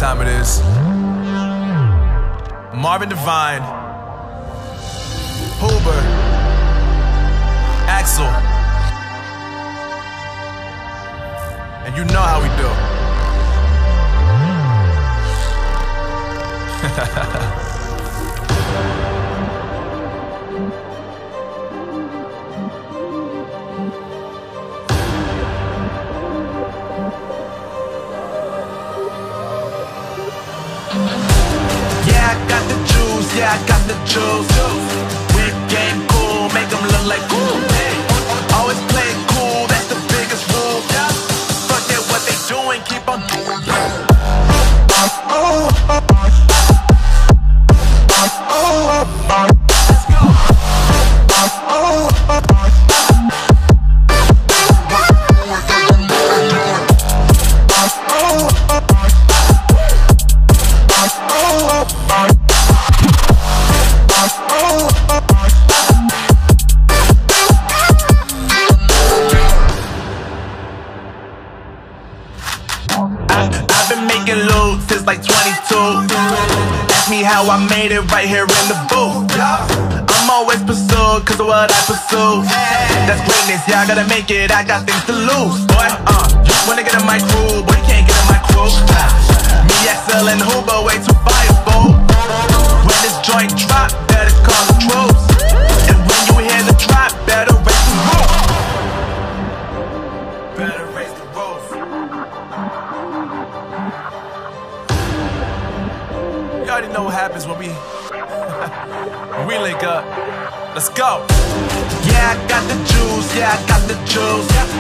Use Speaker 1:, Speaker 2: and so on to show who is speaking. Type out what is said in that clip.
Speaker 1: time it is. Marvin Devine, Huber, Axel, and you know how we do. Yeah, I got the juice, yeah, I got the juice. Whip game cool, make them look like cool. Always play it cool, that's the biggest rule. Forget what they doing, keep on doing. Let's go. I've been making loot since like 22. Ask me how I made it right here in the booth. I'm always pursued cause of what I pursue. That's greatness, yeah, I gotta make it, I got things to lose. Boy, wanna get in my crew, but you can't get in my crew. Me, XL, and Huber, way too fireable. When this joint drop, better call the troops. And when you hear the drop, better raise the roof. Better raise the roof. You already know what happens when we when we link up. Let's go. Yeah, I got the juice, yeah, I got the juice.